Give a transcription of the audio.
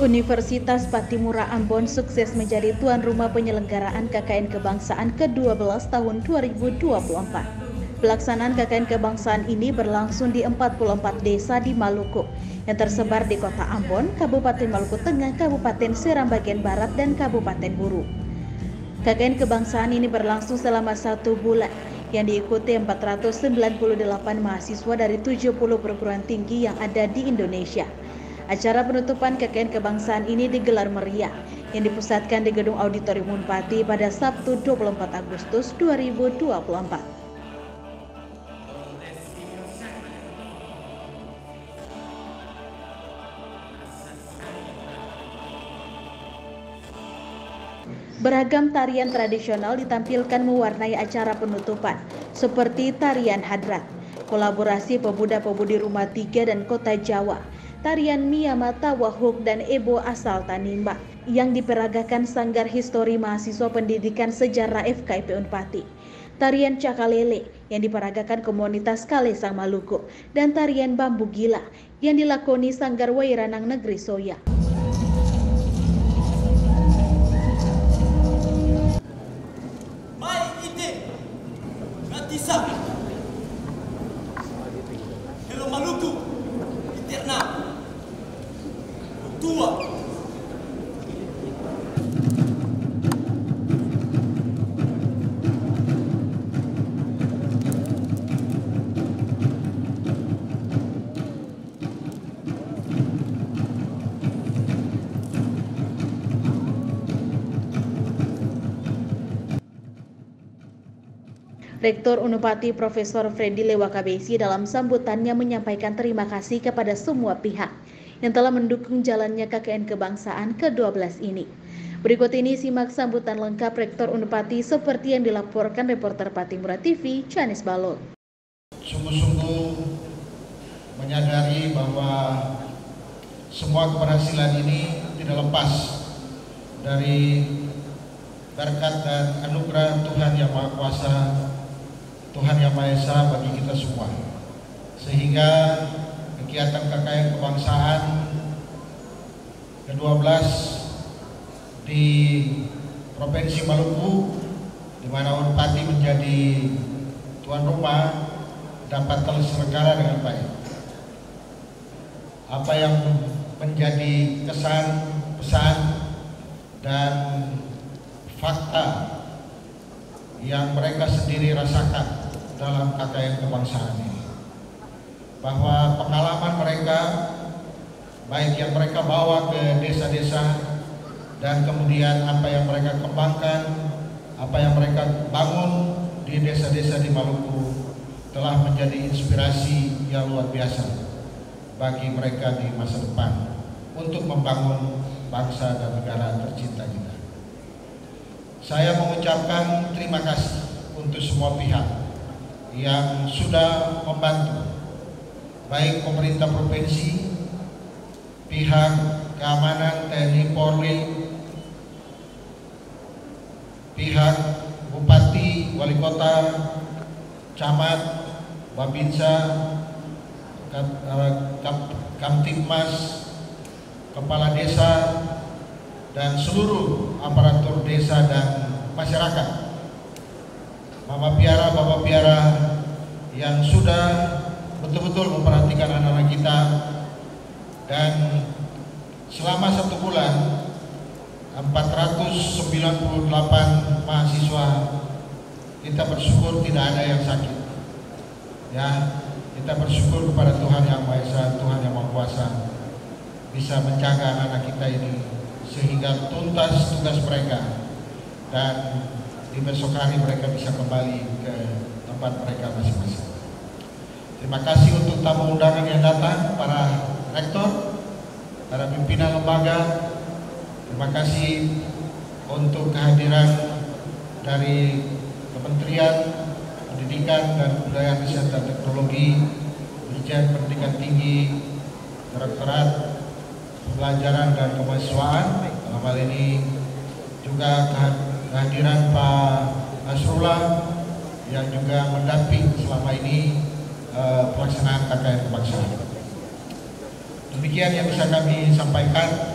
Universitas Patimura Ambon sukses menjadi tuan rumah penyelenggaraan KKN Kebangsaan ke-12 tahun 2024. Pelaksanaan KKN Kebangsaan ini berlangsung di 44 desa di Maluku yang tersebar di Kota Ambon, Kabupaten Maluku Tengah, Kabupaten Seram bagian Barat, dan Kabupaten Buru. KKN Kebangsaan ini berlangsung selama 1 bulan yang diikuti 498 mahasiswa dari 70 perguruan tinggi yang ada di Indonesia. Acara penutupan KKN Kebangsaan ini digelar meriah yang dipusatkan di Gedung Auditorium Unpati pada Sabtu 24 Agustus 2024. Beragam tarian tradisional ditampilkan mewarnai acara penutupan, seperti tarian hadrat, kolaborasi pemuda-pemudi Rumah Tiga dan Kota Jawa, tarian Miyamata Wahuk dan Ebo asal Tanimba yang diperagakan Sanggar Histori Mahasiswa Pendidikan Sejarah FKIP Unpati, tarian Cakalele yang diperagakan komunitas Kalesang Maluku, dan tarian Bambu Gila yang dilakoni Sanggar Wairanang Negeri Soya. Hello Maluku, Eterna, Tua. Rektor Unpati Profesor Freddy Lewakabesi dalam sambutannya menyampaikan terima kasih kepada semua pihak yang telah mendukung jalannya KKN Kebangsaan ke-12 ini. Berikut ini simak sambutan lengkap Rektor Unpati seperti yang dilaporkan reporter Patimura TV, Chanis Balot. Sungguh-sungguh menyadari bahwa semua keberhasilan ini tidak lepas dari berkat dan anugerah Tuhan Yang Maha Kuasa, Tuhan Yang Maha Esa bagi kita semua. Sehingga kegiatan KKN Kebangsaan ke-12 di Provinsi Maluku, di mana Unpati menjadi tuan rumah, dapat terselenggara dengan baik. Apa yang menjadi kesan, pesan, dan fakta yang mereka sendiri rasakan dalam KKN Kebangsaan ini, bahwa pengalaman mereka, baik yang mereka bawa ke desa-desa, dan kemudian apa yang mereka kembangkan, apa yang mereka bangun di desa-desa di Maluku, telah menjadi inspirasi yang luar biasa bagi mereka di masa depan untuk membangun bangsa dan negara tercinta kita. Saya mengucapkan terima kasih untuk semua pihak yang sudah membantu, baik pemerintah provinsi, pihak keamanan TNI Polri, pihak Bupati, Wali Kota, Camat, Babinsa, Kamtibmas, Kepala Desa, dan seluruh aparatur desa dan masyarakat, Mama Piara, Bapak Piara yang sudah betul-betul memperhatikan anak-anak kita. Dan selama 1 bulan 498 mahasiswa, kita bersyukur tidak ada yang sakit. Ya, kita bersyukur kepada Tuhan Yang Maha Esa, Tuhan Yang Maha Kuasa bisa menjaga anak-anak kita ini sehingga tuntas tugas mereka, dan di besok hari mereka bisa kembali ke tempat mereka masing-masing. Terima kasih untuk tamu undangan yang datang, para rektor, para pimpinan lembaga. Terima kasih untuk kehadiran dari Kementerian Pendidikan dan Kebudayaan, Riset dan Teknologi, Dirjen Pendidikan Tinggi, Direktorat Pembelajaran dan Kemahasiswaan. Dalam hal ini juga kehadiran Pak Nasrullah yang juga mendamping selama ini pelaksanaan KKN Kebangsaan. Demikian yang bisa kami sampaikan.